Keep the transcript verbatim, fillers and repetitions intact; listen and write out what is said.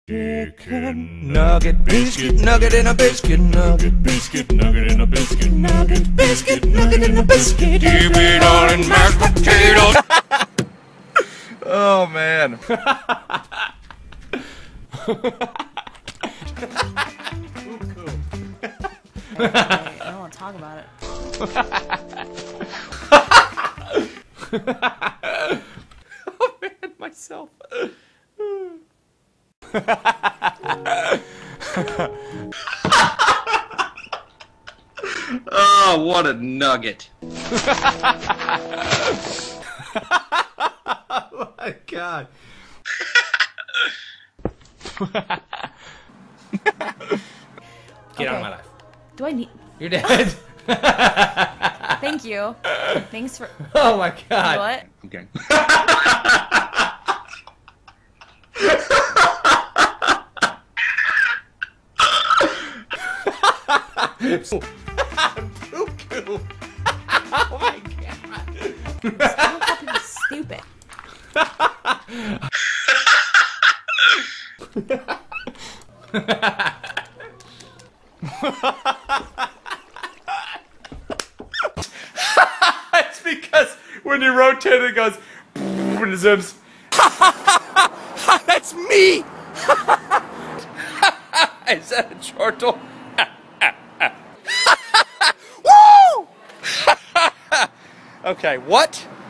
Chicken nugget, biscuit nugget in a biscuit nugget, biscuit nugget in a biscuit nugget, biscuit nugget in a biscuit. Keep it all in mashed potatoes. Oh man. I don't want to talk about it. Oh man, myself. Oh, what a nugget. Oh my god. Get out of my life. Do I need... You're dead. Thank you. Thanks for... Oh my god. What? Okay. Poo-poo. Oh my god. Don't call people stupid. It's because when you rotate it goes and it zooms. That's me! Is that a ÇɔƔորդɔ? Woo! Okay, what?